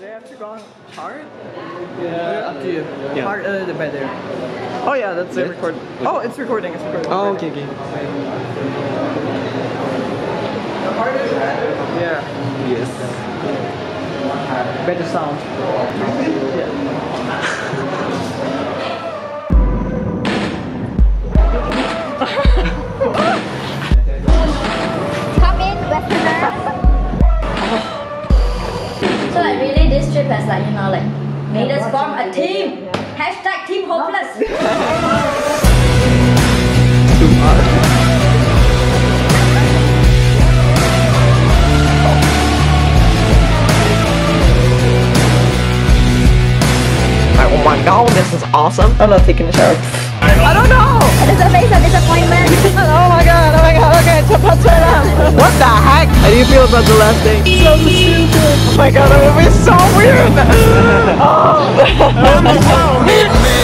They have to go on hard? Yeah. Up to you. Yeah. Hard, the bed there. Oh yeah, that's it. Record. Oh, it's recording. It's recording. Oh, okay, okay. The hardest? Yeah. Yes. Better sound. Yeah. Come in, Westerners. So like really this trip has like, you know, like made us form a team. Hashtag team hopeless. Oh my god, this is awesome. I'm not taking a shower. I don't know! It's a face of disappointment. Oh my god, okay, turn around. What the heck? How do you feel about the last thing? So stupid. Oh my god, that would be so weird! Oh.